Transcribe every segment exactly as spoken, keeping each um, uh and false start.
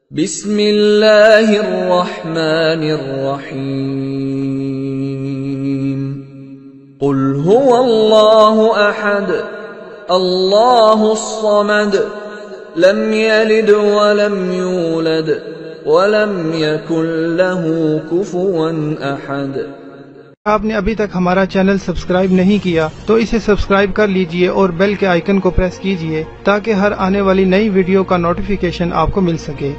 بسم اللہ الرحمن الرحیم قل هو اللہ احد اللہ الصمد لم یلد ولم یولد ولم یکن له کفوا احد۔ آپ نے ابھی تک ہمارا چینل سبسکرائب نہیں کیا تو اسے سبسکرائب کر لیجئے اور بیل کے آئیکن کو پریس کیجئے تاکہ ہر آنے والی نئی ویڈیو کا نوٹیفیکیشن آپ کو مل سکے۔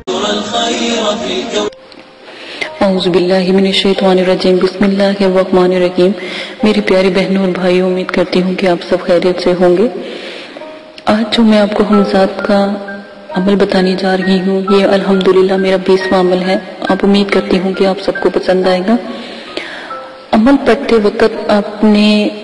اعوذ باللہ من الشیطان الرجیم، بسم اللہ الرحمن الرحیم۔ میری پیاری بہنوں اور بھائیوں، امید کرتی ہوں کہ آپ سب خیریت سے ہوں گے۔ آج جو میں آپ کو حمزات کا عمل بتانے جا رہی ہوں، یہ الحمدللہ میرا بیسواں عمل ہے۔ آپ امید کرتی ہوں کہ آپ سب کو پسند آئے گا۔ عمل پڑھتے وقت آپ نے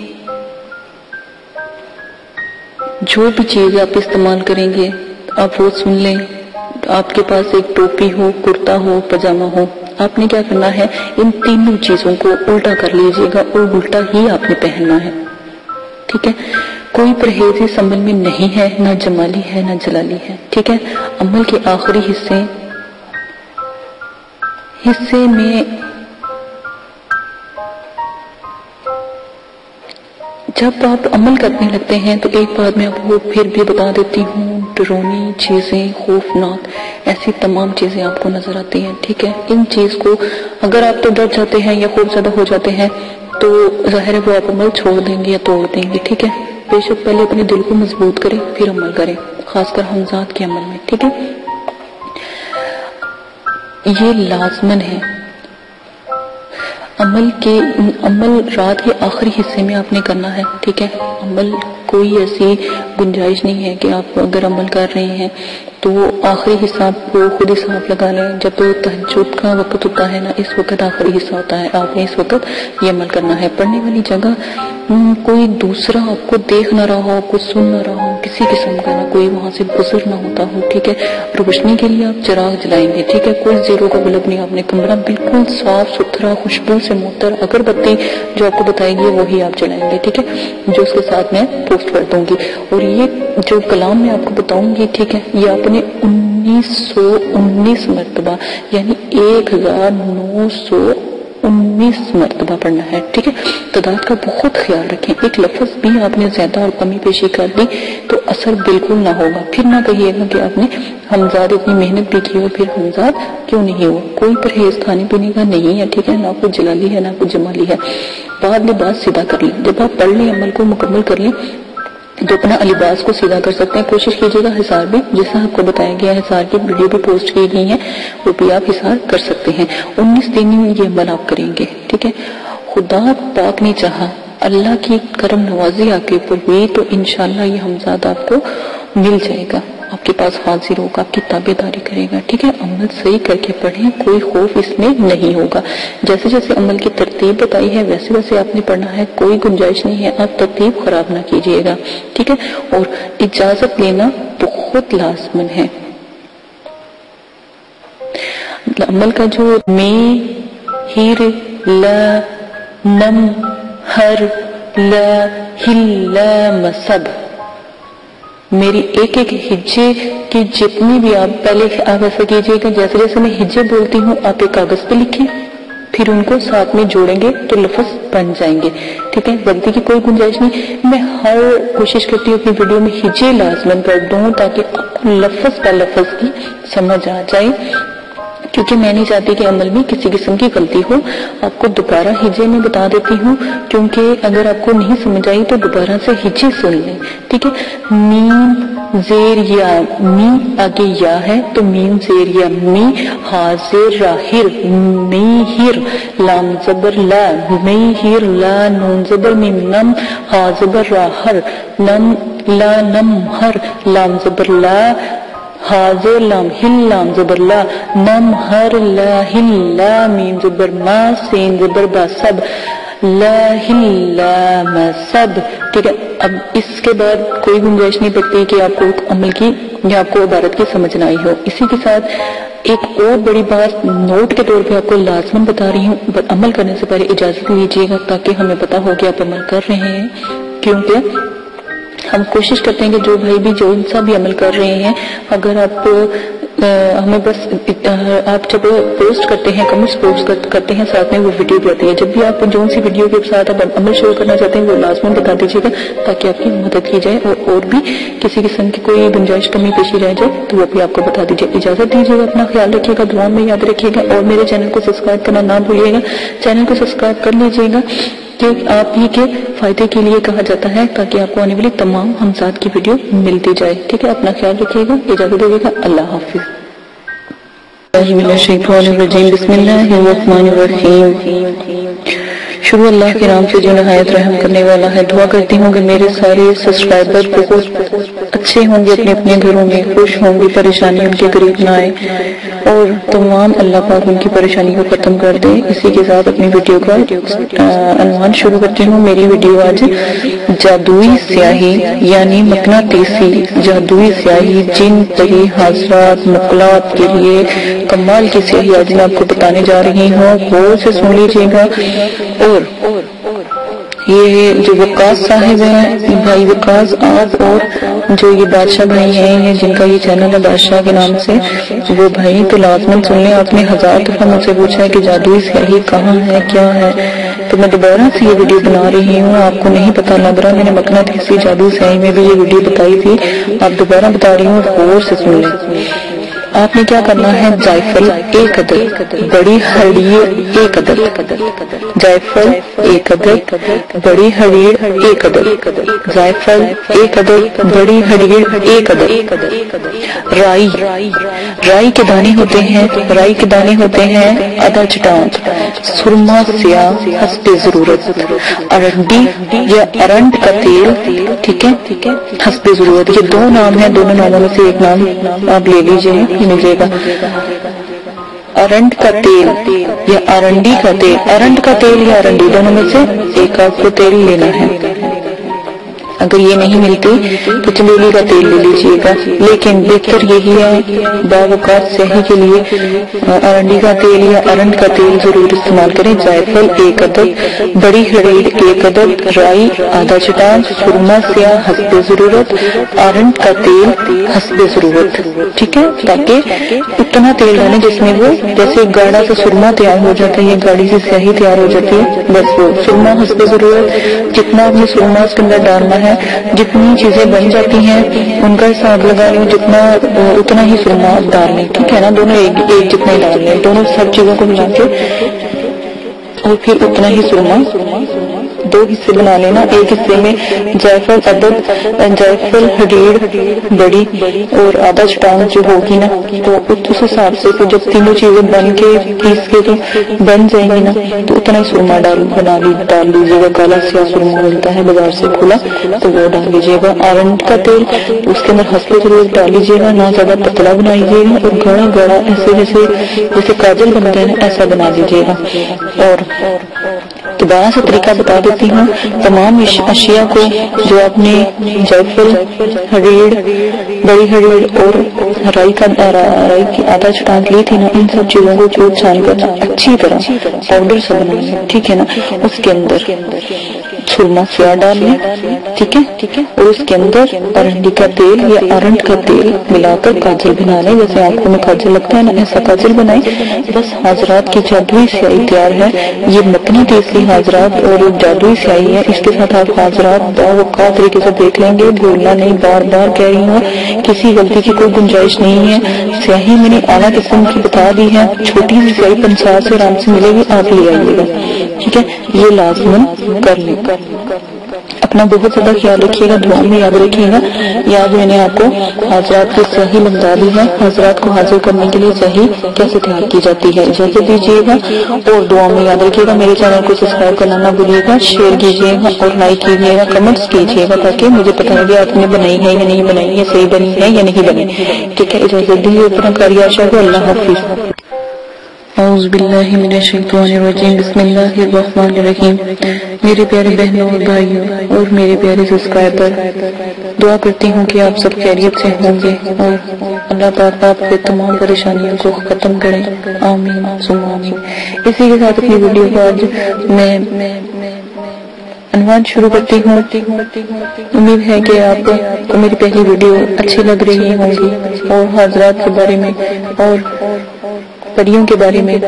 جو بھی چیز آپ استعمال کریں گے آپ وہ سن لیں۔ آپ کے پاس ایک ٹوپی ہو، کرتا ہو، پاجامہ ہو، آپ نے کیا کرنا ہے، ان تینوں چیزوں کو الٹا کر لیجئے گا اور الٹا ہی آپ نے پہننا ہے، ٹھیک ہے۔ کوئی پرہیز اس عمل میں نہیں ہے، نہ جمالی ہے نہ جلالی ہے، ٹھیک ہے۔ عمل کے آخری حصے حصے میں جب آپ عمل کرنے لگتے ہیں تو ایک بات میں آپ کو پھر بھی بتا دیتی ہوں، ڈرونی چیزیں، خوفناک ایسی تمام چیزیں آپ کو نظر آتی ہیں، ٹھیک ہے۔ ان چیز کو اگر آپ تو ڈر جاتے ہیں یا خوف زدہ ہو جاتے ہیں تو ظاہر ہے وہ آپ عمل چھوڑ دیں گے یا توڑ دیں گے، ٹھیک ہے۔ بے شک پہلے اپنے دل کو مضبوط کریں پھر عمل کریں، خاص کر حمزات کے عمل میں، ٹھیک ہے۔ یہ لازمن ہے عمل کے عمل رات کے آخری حصے میں آپ نے کرنا ہے، ٹھیک ہے۔ عمل کوئی ایسی گنجائش نہیں ہے کہ آپ اگر عمل کر رہے ہیں تو آخری حصہ آپ کو خود حساب لگا لیں۔ جب تہجد کا وقت ہوتا ہے نا، اس وقت آخری حصہ ہوتا ہے، آپ نے اس وقت یہ عمل کرنا ہے۔ پڑھنے والی جگہ کوئی دوسرا آپ کو دیکھ نہ رہا ہو، کچھ سن نہ رہا ہو، کسی قسم کا نہ کوئی وہاں سے گزر نہ ہوتا ہو، ٹھیک ہے۔ روشنی کے لیے آپ چراغ جلائیں گے، ٹھیک ہے۔ کوئی زیرو کا بلب نہیں، آپ نے کمرہ بالکل صاف ستھرا، خوشبو سے معطر اگربتی جو آپ کو بتائے گی وہی آپ جلائیں گے، ٹھیک ہے، جو اس کے ساتھ میں پوسٹ کر دوں گی۔ اور یہ جو کلام میں آپ کو بتاؤں گی، ٹھیک ہے، یہ آپ نے انیس سو انیس مرتبہ یعنی ایک ہزار نو سو انیس مرتبہ پڑھنا ہے، ٹھیک ہے۔ تعداد کا بہت خیال رکھیں، ایک لفظ بھی آپ نے زیادہ اور کمی پیشی کر دی تو اثر بالکل نہ ہوگا۔ پھر نہ کہیے گا کہ آپ نے حمزات اتنی محنت بھی کی ہو پھر حمزات کیوں نہیں ہوا۔ کوئی پرہیز کھانے پینے کا نہیں ہے، ٹھیک ہے، نہ کوئی جلالی ہے نہ کوئی جمالی ہے۔ بعد میں بات سیدھا کر لیں، جب آپ پڑھ لیں عمل کو مکمل کر لیں تو اپنا لباس کو سیدھا کر سکتے ہیں۔ کوشش کیجیے گا حصار بھی، جیسا آپ کو بتایا گیا ہے، حصار کی ویڈیو بھی پوسٹ کی گئی ہیں، وہ بھی آپ حصار کر سکتے ہیں۔ انیس دن یہ عمل آپ کریں گے، ٹھیک ہے۔ خدا پاک نے چاہا، اللہ کی کرم نوازی آپ کے اوپر ہوئی تو انشاءاللہ یہ حمزات آپ کو مل جائے گا، آپ کے پاس حاضر ہوگا، آپ کی تابع داری کرے گا، ٹھیک ہے۔ عمل صحیح کر کے پڑھیں، کوئی خوف اس میں نہیں ہوگا۔ جیسے جیسے عمل کی ترتیب بتائی ہے ویسے ویسے آپ نے پڑھنا ہے، کوئی گنجائش نہیں ہے آپ ترتیب خراب نہ کیجیے گا، ٹھیک ہے۔ اور اجازت لینا بہت لازمن ہے۔ عمل کا جو میں، ہیر، لا، نم، ہر، لا، ہل، لام، سب، میری ایک ایک ہجے کی جتنی بھی آپ پہلے آپ ایسا کیجئے گا، جیسے جیسے میں ہجے بولتی ہوں آپ ایک کاغذ پہ لکھیں، پھر ان کو ساتھ میں جوڑیں گے تو لفظ بن جائیں گے، ٹھیک ہے۔ غلطی کی کوئی گنجائش نہیں۔ میں ہر کوشش کرتی ہوں اپنی ویڈیو میں ہجے لازمن کر دوں تاکہ آپ کو لفظ کا لفظ کی سمجھ آ جائے، کیونکہ میں نہیں چاہتی کہ عمل میں کسی قسم کی غلطی ہو۔ آپ کو دوبارہ ہجے میں بتا دیتی ہوں، کیونکہ اگر آپ کو نہیں سمجھ آئی تو دوبارہ سے ہجے سن لیں، ٹھیک ہے۔ میم زیر یا می، آگے یا ہے تو میم زیر یا می، حاضر راہر، می ہر، لام زبر لا، می ہر، لا نون زبر میم نم، ہا زبر راہر، نم لا نم ہر، لام زبر لا، حاضر لام ہل، لام زبر لا، نم ہر، لا ہل، لا میم زبر ما، سین زبر با، سب، لا ہل، لام سب، ٹھیک ہے۔ اب اس کے بعد کوئی گنجائش نہیں پڑتی کہ آپ کو عمل کی یا آپ کو عبارت کی سمجھ نہ آئی ہو۔ اسی کے ساتھ ایک اور بڑی بات نوٹ کے طور پہ آپ کو لازمن بتا رہی ہوں، عمل کرنے سے پہلے اجازت لیجیے گا تاکہ ہمیں پتا ہو کہ آپ عمل کر رہے ہیں، کیونکہ हम कोशिश करते हैं कि जो भाई भी जो सा भी अमल कर रहे हैं, अगर आप आ, हमें बस आप जब पोस्ट करते हैं, कमेंट्स पोस्ट कर, करते हैं, साथ में वो वीडियो भी आती है, जब भी आप जो सी वीडियो के साथ आप अमल शुरू करना चाहते हैं वो लाजमन बता दीजिएगा ताकि आपकी मदद की जाए, और, और भी किसी किस्म की कोई गुंजाइश कमी पेशी रह जाए तो वो भी आपको बता दीजिए। इजाजत दीजिएगा, अपना ख्याल रखिएगा, दुआ में याद रखिएगा, और मेरे चैनल को सब्सक्राइब करना ना भूलिएगा। चैनल को सब्सक्राइब कर लीजिएगा कि आप ही के फायदे के लिए कहा जाता है, ताकि आपको आने वाली तमाम हमसाद की वीडियो मिलती जाए। ठीक है, अपना ख्याल रखिएगा, इजाजत दीजिएगा, अल्लाह हाफिज। शुरू अल्लाह के नाम से जो नहायत रहम करने वाला है। दुआ करती हूँ कि मेरे सारे सब्सक्राइबर बहुत अच्छे होंगे, अपने अपने घरों में खुश होंगे, परेशानी उनके करीब ना आए, और तमाम अल्लाह पाक उनकी परेशानी को खत्म कर दे। इसी के साथ अपनी वीडियो का अनुमान शुरू करती हूँ। मेरी वीडियो आज जादुई स्याही यानी मकनातीसी जादुई स्याही, जिन परी हाजरात मुकलात के लिए कमाल की स्याही आज मैं आपको बताने जा रही हूँ। गौर से सुन लीजिएगा। और ये जो वकास साहिब हैं, भाई वकास आप और जो ये बादशाह भाई हैं, ये जिनका ये चैनल है बादशाह के नाम से, वो भाई तो लाजमन सुन लें। आपने हजार दफा मुझसे पूछा है कि जादुई स्याही कहाँ है, क्या है, तो मैं दोबारा से ये वीडियो बना रही हूँ। आपको नहीं पता लग रहा, मैंने मकनातीसी जादुई स्याही में भी ये वीडियो बताई थी, आप दोबारा बता रही हूँ, गौर से सुन लें। आपने क्या करना है, जायफल एक अदद, बड़ी हरीड़ एक अदद, जायफल एक अदद, बड़ी हरीड़ एक अदद, जायफल एक अदद, बड़ी हरीड़ एक अदद, राई, राई के दाने होते हैं, राई के दाने होते हैं आधा चटान, सुरमा स्याह हस्बे जरूरत, अरंडी या अरंड का तेल, ठीक है, हस्बे जरूरत। ये दो नाम है, दोनों नामों में से एक नाम आप ले लीजिए, मिलेगा। अरंड का तेल या अरंडी का तेल, अरंड का तेल या अरंडी दोनों में से एक आपको तेल लेना है। अगर ये नहीं मिलती तो चमेली का तेल ले लीजिएगा, लेकिन बेहतर यही है बावकात स्याही के लिए अरंडी का तेल या अरंड का तेल जरूर इस्तेमाल करें। जायफल एक अदद, बड़ी हरीड़ एक अदद, राई आधा चटान, सुरमा स्याह हस्बे जरूरत, अरंड का तेल हस्बे जरूरत, ठीक है, ताकि उतना तेल डालें जिसमें वो जैसे गाढ़ा सा सुरमा तैयार हो जाता है या गाढ़ी सी स्याही तैयार हो जाती है, बस वो सुरमा हस्बे जरूरत। जितना आपने सुरमा उसके अंदर डालना है, जितनी चीजें बन जाती हैं उनका हिसाब लगा लें, जितना उतना ही सुरमा डाल लें, ठीक है ना, दोनों एक, एक जितना डाल लें, दोनों सब चीजों को मिला के और फिर उतना ही सुरमा दो हिस्से बना लेना। एक हिस्से में जायफल अदद, जायफल हरीड़ बड़ी और आधा चटान जो होगी ना, तो उस हिसाब से तो जब तीनों चीजें बन के पीस के तो बन जाएंगी ना, तो उतना ही सुरमा डाल बना ली डाल लीजिएगा। काला स्याह सुरमा मिलता है बाजार से खुला, तो वो डाल लीजिएगा। अरंड का तेल उसके अंदर हस्बे जरूरत डाल लीजिएगा, ना ज्यादा पतला बनाइएगा और गाढ़ा गाढ़ा ऐसे जैसे जैसे काजल बनता है ना, ऐसा बना लीजिएगा। और दोबारा से तरीका बता देती हूँ। तमाम अशिया को जो आपने जायफल हरीड़, बड़ी हरीड़ और राई का राई की आधा चटान ली थी ना, इन सब चीजों को चूर छान करना अच्छी तरह पाउडर से बनाना, ठीक है ना। उसके अंदर सुरमा स्याह डाल लें, ठीक है, ठीक है, और उसके अंदर अरंडी का तेल या अरंड का तेल मिलाकर काजल बना लें। जैसे आंखों में काजल लगता है ना, ऐसा काजल बनाएं। बस हाजरात की जादुई स्याही तैयार है। ये मकनातीसी हाजरात और जादुई स्याही है। इसके साथ आप हाजरात बावकात तरीके से देख लेंगे, भूलना नहीं। बार बार कह रही हूँ, किसी गलती की कोई गुंजाइश नहीं है। स्याही मैंने आला किस्म की बता दी है, छोटी सी स्याही पंचायत से आराम से मिलेगी, आप ले आइएगा, ठीक है। ये लाजमन कर लें। अपना बहुत ज्यादा ख्याल रखिएगा, दुआ में याद रखिएगा। याद मैंने आपको हाजरात की स्याही लगा दी है। हाजरात को हाजिर करने के लिए स्याही कैसे तैयार की जाती है, इजाजत दीजिएगा और दुआ में याद रखिएगा। मेरे चैनल को सब्सक्राइब करना ना भूलिएगा, शेयर कीजिएगा और लाइक कीजिएगा, कमेंट्स कीजिएगा, ताकि मुझे पता लगे आपने बनाई है या नहीं बनाई है, सही बनी है या नहीं बनी, ठीक है। इजाजत दीजिए, अपना कार्य आशा को। अल्लाह हाफिज। औज़ुबिल्लाहि मिनश्शैतानिर्रजीम, बिस्मिल्लाहिर्रहमानिर्रहीम। मेरे प्यारे बहनों और भाइयों और मेरे प्यारे सब्सक्राइबर, दुआ करती हूँ कि आप सब खैरियत से होंगे और अल्लाह पाक आपके तमाम परेशानियों को खत्म करें, आमीन सुम्मा आमीन। इसी के साथ अपनी वीडियो को आज मैं عنوان شروع کرتی ہوں۔ امید ہے کہ آپ کو میری پہلی ویڈیو اچھی لگ رہی ہوں گی اور حضرات کے بارے میں اور پریوں کے بارے میں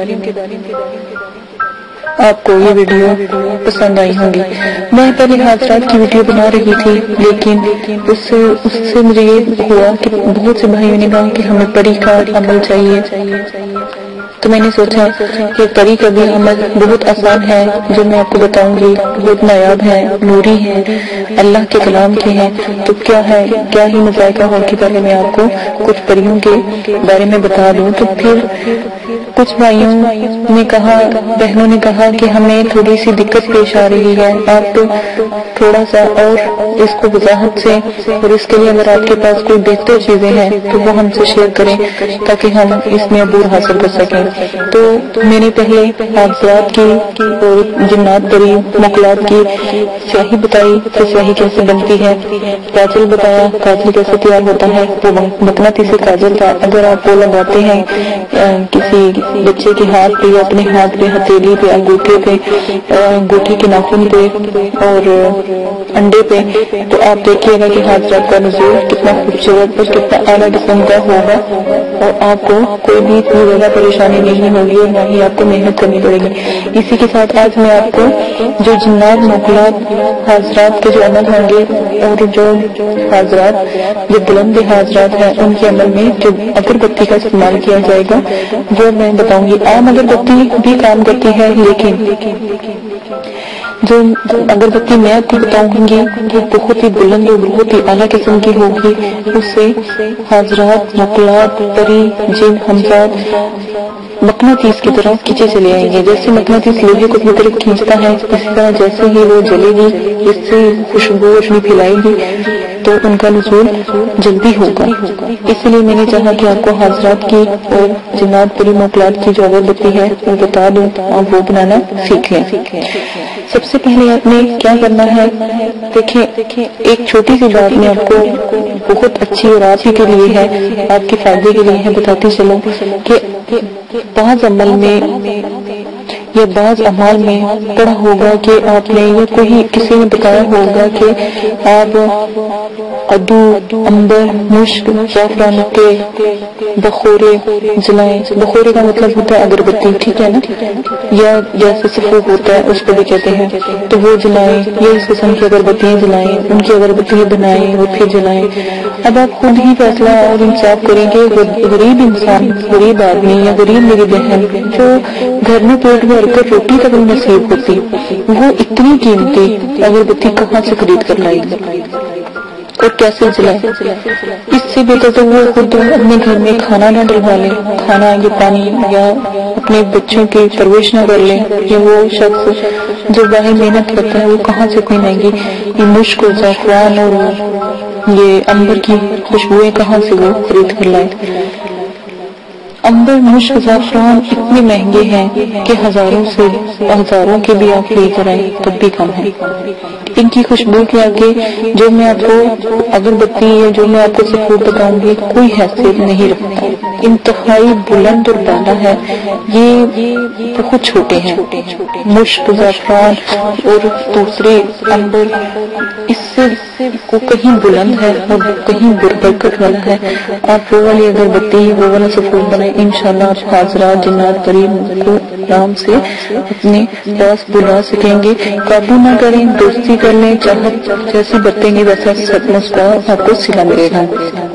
آپ کو یہ ویڈیو پسند آئی ہوں گی۔ میں پہلے حضرات کی ویڈیو بنا رہی تھی، لیکن اس سے اس سے مجھے یہ ہوا کہ بہت سے بھائیوں نے کہا کہ ہمیں پری کا عمل چاہیے، تو میں نے سوچا کہ پری کا بھی عمل بہت آسان ہے، جو میں آپ کو بتاؤں گی بہت نایاب ہے، نوری ہے، اللہ کے کلام کے ہیں، تو کیا ہے کیا ہی مذائقہ ہو کہ پہلے میں آپ کو کچھ پریوں کے بارے میں بتا دوں۔ تو پھر کچھ بھائیوں نے کہا، بہنوں نے کہا کہ ہمیں تھوڑی سی دقت پیش آ رہی ہے، آپ تھوڑا سا اور اس کو وضاحت سے، اور اس کے لیے اگر آپ کے پاس کوئی بہتر چیزیں ہیں تو وہ ہم سے شیئر کریں تاکہ ہم اس میں عبور حاصل کر سکیں۔ تو میں نے پہلے حادثات کی اور جنات پری مخلوقات کی سیاہی بتائی کہ سیاہی کیسے بنتی ہے، کاجل بتایا کاجل کیسے تیار ہوتا ہے، وہ مقناطیسی کاجل تھا، اگر آپ وہ لگاتے ہیں کسی بچے کے ہاتھ پہ یا اپنے ہاتھ پہ، ہتھیلی پہ، انگوٹھے پہ، انگوٹھے کے ناخن پہ اور انڈے پہ، تو آپ دیکھیے گا کہ حضرات کا نزول کتنا خوبصورت اور کتنا اعلیٰ قسم کا ہوگا، اور آپ کو کوئی بھی اتنی زیادہ پریشانی نہیں ہوگی اور نہ ہی آپ کو محنت کرنی پڑے گی۔ اسی کے ساتھ آج میں آپ کو جو جنات مخلوقات حضرات کے جو عمل ہوں گے اور جو حضرات جو بلند حضرات ہیں ان کے عمل میں جو اگربتی کا استعمال کیا جائے گا وہ میں بتاؤں گی۔ عام اگربتی بھی کام کرتی ہے، لیکن جو اگربتی میں آپ کو بتاؤں گی وہ بہت ہی بلند اور بہت ہی اعلیٰ قسم کی ہوگی، اس سے حضرات مخلوقات پری جن حمزات مقناطیس کی طرح کھینچے چلے آئیں گے۔ جیسے مقناطیس لوہے کو اپنی طرف کھینچتا ہے، اسی طرح جیسے ہی وہ جلے گی، اس سے خوشبو اپنی پھیلائے گی تو ان کا نزول جلدی ہوگا۔ اس لیے میں نے چاہا کہ آپ کو حضرات کی اور جنات پری مخلوقات کی جو اگربتی ہے وہ بتا دوں، آپ وہ بنانا سیکھ لیں۔ سب سے پہلے آپ نے کیا کرنا ہے، دیکھیں ایک چھوٹی سی بات میں آپ کو بہت اچھی اور آپ ہی کے لیے ہے، آپ کے فائدے کے لیے ہے، بتاتی چلوں کہ بعض عمل میں یا بعض اعمال میں پڑھا ہوگا کہ آپ نے یا کوئی کسی نے بتایا ہوگا کہ آپ ادو، عنبر، مشک، زعفران کے بخورے جلائیں۔ بخورے کا مطلب ہوتا ہے اگربتی، ٹھیک ہے نا، یا جیسے سفوف ہوتا ہے اس کو بھی کہتے ہیں، تو وہ جلائیں یا اس قسم کی اگربتیاں جلائیں، ان کی اگربتیاں بنائیں اور پھر جلائیں۔ اب آپ خود ہی فیصلہ اور انصاف کریں کہ غریب انسان، غریب آدمی یا غریب میری بہن جو گھر میں پیٹ بھر کر روٹی تک نصیب ہوتی، وہ اتنی قیمتی اگربتی کہاں سے خرید کر لائے گی اور کیسے جلائے؟ اس سے بہتر تو وہ خود اپنے گھر میں کھانا نہ ڈلوا لے، کھانا یا پانی یا اپنے بچوں کی پرورش نہ کر لے، یا وہ شخص جو باہر محنت کرتا ہے وہ کہاں سے اتنی مہنگی یہ مشک و زعفران اور یہ عنبر کی خوشبوئیں کہاں سے وہ خرید کر لائے؟ عنبر، مشک، زعفران اتنے مہنگے ہیں کہ ہزاروں سے ہزاروں کے بھی آپ لے کر آئیں تب بھی کم ہے۔ ان کی خوشبو کے آگے جو میں آپ کو اگربتی یا جو میں آپ کو سفور بتاؤں گی کوئی حیثیت نہیں رکھتا، انتہائی بلند اور بالا ہے، یہ بہت چھوٹے ہیں۔ مشک، زعفران اور دوسرے عنبر اس سے کو کہیں بلند ہے اور کہیں برکت والا ہے۔ آپ وہ والی اگربتی وہ والا سفور بنائیں، انشاءاللہ آپ حضرات جنات پری کو آرام سے اپنے پاس بلا سکیں گے۔ قابو نہ کریں، دوستی کر لیں، چاہت جیسی برتیں گے ویسا مسکراہٹ آپ کو سلا ملے گا۔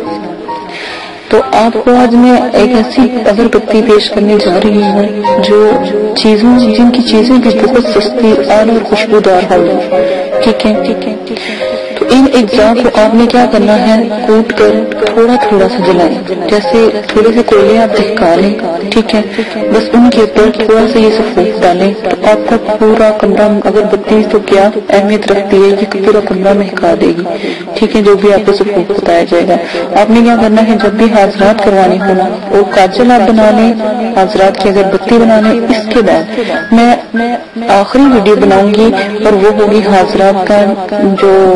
تو آپ کو آج میں ایک ایسی اگربتی پیش کرنے جا رہی ہوں جو چیزوں جن کی چیزیں بھی بہت سستی اور خوشبودار ہو، ٹھیک ہے ٹھیک ہے تو ان اجزاء کو آپ نے کیا کرنا ہے، کوٹ کر تھوڑا تھوڑا سا جلائیں، جیسے تھوڑے سے کوئلے آپ دہکا لیں، ٹھیک ہے، بس ان کے اوپر تھوڑا سا یہ سفوف ڈالیں تو آپ کا پورا کمرہ، اگربتی تو کیا اہمیت رکھتی ہے کہ پورا کمرہ مہکا دے گی، ٹھیک ہے، جو بھی آپ کو سفوف بتایا جائے گا۔ آپ نے کیا کرنا ہے، جب بھی حاضرات کروانے ہونا اور کاجل آپ بنا لیں، حاضرات کی اگربتی بنا لیں، اس کے بعد میں آخری ویڈیو بناؤں گی اور وہ ہوگی حاضرات کا جو ہوگا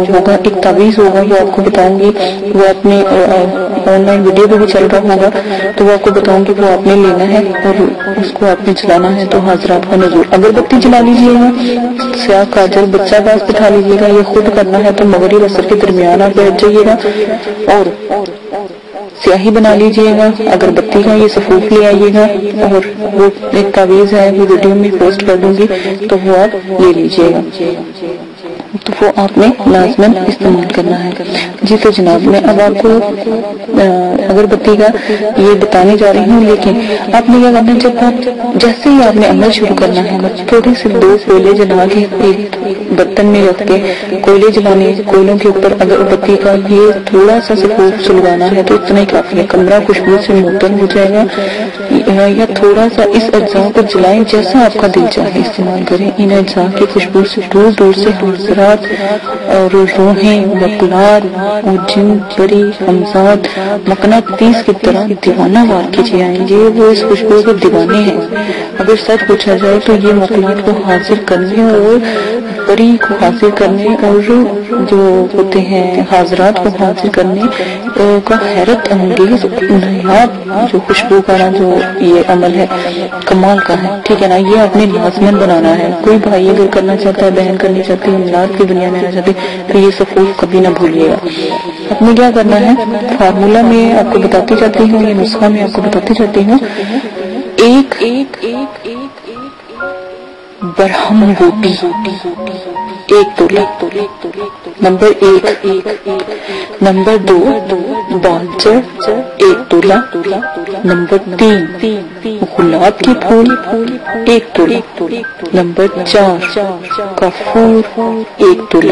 ایک تعویذ ہوگا وہ آپ کو بتاؤں گی، وہ اپنے آن لائن ویڈیو پہ بھی چل رہا ہوگا تو وہ آپ کو بتاؤں گی، وہ آپ نے لینا ہے اور اس کو آپ نے چلانا ہے۔ تو حضرات کا نزول، اگربتی جلا لیجیے گا، سیاہ کاجل بچہ پاس بٹھا لیجیے گا، یہ خود کرنا ہے تو مغرب عصر کے درمیان آپ بیٹھ جائیے گا اور سیاہی بنا لیجیے گا، اگربتی کا یہ سفوف لے آئیے گا اور وہ ایک تعویذ ہے وہ ویڈیو میں پوسٹ کر دوں گی تو وہ آپ لے لیجیے گا، تو وہ آپ نے لازماً استعمال کرنا ہے۔ جی تو جناب میں اب آپ کو اگربتی کا یہ بتانے جا رہی ہوں، لیکن آپ نے کیا کرنا ہے، جب آپ جیسے ہی آپ نے عمل شروع کرنا ہے تھوڑے سے دو کوئلے جلا کے ایک برتن میں رکھ کے کوئلے جلانے، کوئلوں کے اوپر اگربتی کا یہ تھوڑا سا سفوف سلگانا ہے تو اتنا ہی کافی ہے، کمرہ خوشبو سے معطر ہو جائے گا۔ یا تھوڑا سا اس اجزاء کو جلائیں، جیسا آپ کا دل چاہے استعمال کریں، ان اجزاء کی خوشبو سے دور دور سے حضرات اور روحیں وکلات اور جن پری ہمزاد مقناطیس کی طرح دیوانہ وار کیجیے آئیں گے، وہ اس خوشبو کے دیوانے ہیں۔ اگر سچ پوچھا جائے تو یہ مقلات کو حاصل کرنے اور پری کو حاصل کرنے اور جو ہوتے ہیں حاضرات کو حاصل کرنے کا حیرت انگیز نایاب جو خوشبو کا نا جو یہ عمل ہے کمال کا ہے، ٹھیک ہے نا، یہ آپ نے لازماً بنانا ہے۔ کوئی بھائی اگر کرنا چاہتا ہے، بہن کرنی چاہتی ہے، املاک کی دنیا میں رہنا چاہتی ہے تو یہ سفوف کبھی نہ بھولیے گا۔ آپ نے کیا کرنا ہے، فارمولہ میں آپ کو بتاتی جاتی ہوں، یہ نسخہ میں آپ کو بتاتی جاتی ہوں، ایک برہم بوٹی ایک تولہ، نمبر ایک، نمبر دو بالچر ایک تولہ، نمبر تین گلاب کے پھول ایک تولہ، نمبر چار کافور ایک تولہ،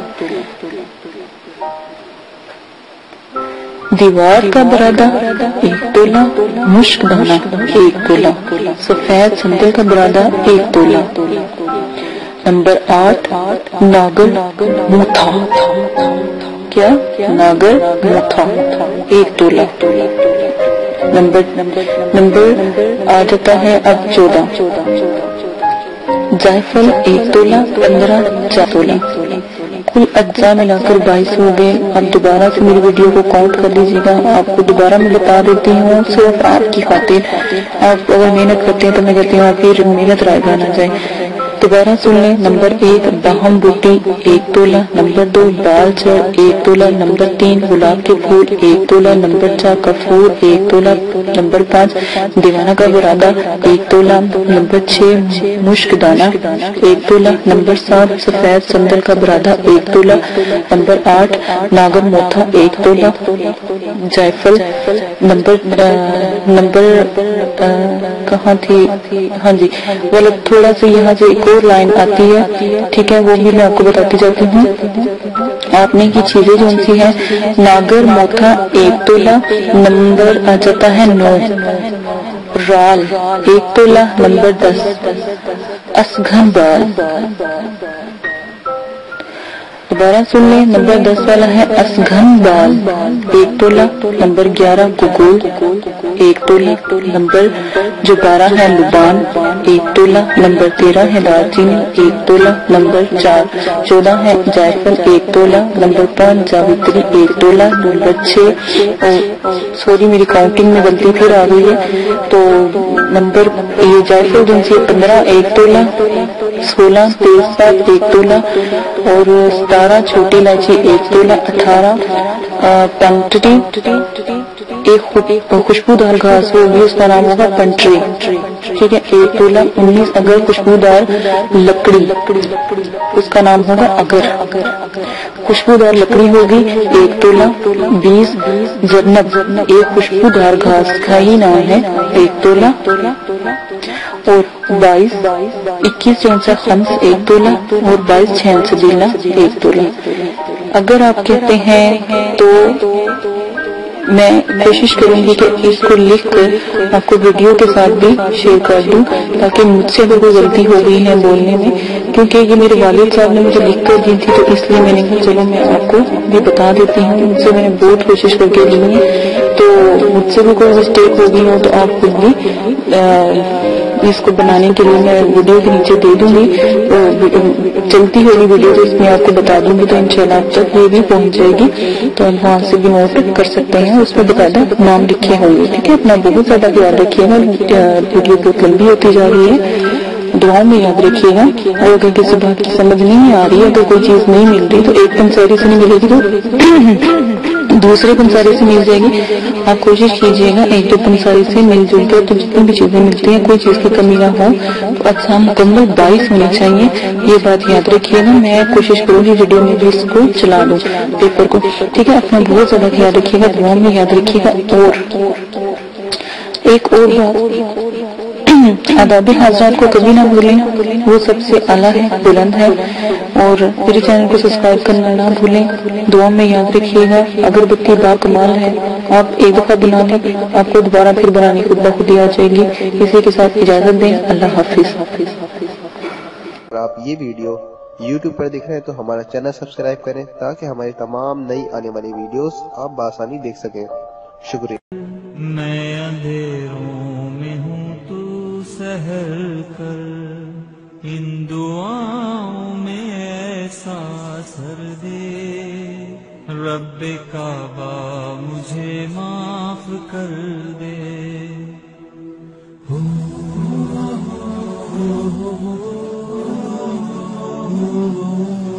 دیوار کا برادہ ایک تولہ، مشک دانہ ایک تولہ، سفید سندل کا برادہ ایک تولہ، نمبر آٹھ ناگر موتھا، کیا ناگر موتھا ایک تولہ، نمبر نمبر آ جاتا ہے اب چودہ جائفل ایک تولہ، پندرہ چار تولہ، کل اجزاء ملا کر بائیس ہو گئے۔ اب دوبارہ سے میری ویڈیو کو کاؤنٹ کر لیجیے گا، آپ کو دوبارہ میں بتا دیتی ہوں صرف آپ کی خاطر، آپ اگر محنت کرتے ہیں تو میں کہتی ہوں آپ کی محنت رائگاں نہ جائے۔ دوبارہ سن لیں، نمبر ایک باہم بوٹی ایک تولہ، نمبر دو بال چڑ ایک تولہ، نمبر تین گلاب کے پھول ایک تولہ، نمبر چار کفور ایک تولہ، نمبر پانچ دیوانہ کا برادہ ایک تولہ، نمبر چھ مشک دانہ ایک تولہ، نمبر سات سفید سندل کا برادہ ایک تولہ، نمبر آٹھ ناگر موتھا ایک تولہ، جائفل نمبر نمبر کہاں تھی، ہاں جی غلط، تھوڑا سا یہاں سے ایک اور لائن آتی ہے، ٹھیک ہے، وہ بھی میں آپ کو بتاتی جاتی ہوں۔ آپ نے کی چیزیں جو سی ہیں، ناگر موتھا ایک تولہ، نمبر آ جاتا ہے نو، رال ایک تولہ، نمبر دس اسگھن بال، دوبارہ سن لیں، نمبر دس والا ہے اسگھن بال ایک تولہ، نمبر گیارہ گگول ایک تولہ، نمبر جو بارہ ہے لبان ایک تولہ، نمبر تیرہ ہے دار چینی ایک تولہ، نمبر چار چودہ ہے جائفل ایک تولہ، نمبر پانچ جاوتری ایک تولہ، نمبر چھ سوری میری کاؤنٹنگ میں غلطی پھر آ گئی ہے، تو نمبر یہ جائفل جن سے پندرہ ایک تولہ، سولہ تیز سات ایک تولہ، اور ستارہ چھوٹی الائچی ایک تولہ، اٹھارہ پنٹری ایک خوشبودار گھاس ہوگی، اس کا نام ہوگا پنٹری، ٹھیک ہے، ایک تولہ، انیس اگر خوشبودار لکڑی، اس کا نام ہوگا اگر، خوشبودار لکڑی ہوگی ایک تولہ، بیس جرنب ایک خوشبودار گھاس کا ہی نام ہے ایک تولہ، اور بائیس اکیس چونسا خمس ایک تولہ، اور بائیس چھین سجیلا ایک تولہ۔ اگر آپ کہتے ہیں تو میں کوشش کروں گی کہ اس کو لکھ کر آپ کو ویڈیو کے ساتھ بھی شیئر کر دوں، تاکہ مجھ سے اگر کوئی غلطی ہو گئی ہے بولنے میں، کیونکہ یہ میرے والد صاحب نے مجھے لکھ کر دی تھی تو اس لیے میں نے کہا چلو میں آپ کو بھی بتا دیتی ہوں، مجھ سے میں نے بہت کوشش کر کے لی ہے، تو مجھ سے بھی کوئی مسٹیک ہو گئی ہو تو آپ خود بھی اس کو بنانے کے لیے میں ویڈیو کے نیچے دے دوں گی، چلتی ہوگی ویڈیو تو اس میں آپ کو بتا دوں گی، تو انشاءاللہ آپ تک یہ بھی پہنچ جائے گی، تو آپ وہاں سے بھی نوٹ کر سکتے ہیں، اس میں باقاعدہ نام لکھے ہوں گے. ٹھیک ہے، اپنا بہت زیادہ خیال رکھیے گا، ویڈیو بہت لمبی ہوتی جا رہی ہے، دعاؤں میں یاد رکھیے گا. اور اگر کسی بات کی سمجھ نہیں آ رہی ہے، اگر کوئی چیز نہیں مل رہی تو ایک پنساری سے نہیں ملے گی تو دوسرے پنساری سے مل جائے گی. آپ کوشش کیجئے گا ایک دو پنساری سے مل جل کے تو جتنی بھی چیزیں ملتی ہیں کوئی چیز کی کمی نہ ہو، تو اقسام مکمل بائیس ہونی چاہیے، یہ بات یاد رکھیے گا. میں کوشش کروں گی ویڈیو میں بھی اس کو چلا دوں پیپر کو. ٹھیک ہے، اپنا بہت زیادہ خیال رکھیے گا، دعاؤں میں یاد رکھیے گا. اور ایک اور بات، آداب حضرات کو کبھی نہ بھولیں، وہ سب سے اعلیٰ ہے، بلند ہے. اور میرے چینل کو سبسکرائب کرنا نہ بھولیں، دعا میں یاد رکھیے گا. اگربتی با کمال ہے، آپ ایک دفعہ بنا لیں، آپ کو دوبارہ پھر بنانے کی خود ہی آ جائے گی. اسی کے ساتھ اجازت دیں، اللہ حافظ. اگر آپ یہ ویڈیو یوٹیوب پر دیکھ رہے ہیں تو ہمارا چینل سبسکرائب کریں تاکہ ہماری تمام نئی آنے والی ویڈیوز آپ بآسانی دیکھ سکیں. شکریہ. میں اندھیروں میں ہوں تو سحر کر، ان دعاؤں میں ایسا اثر دے، رب کعبہ مجھے معاف کر دے. Oh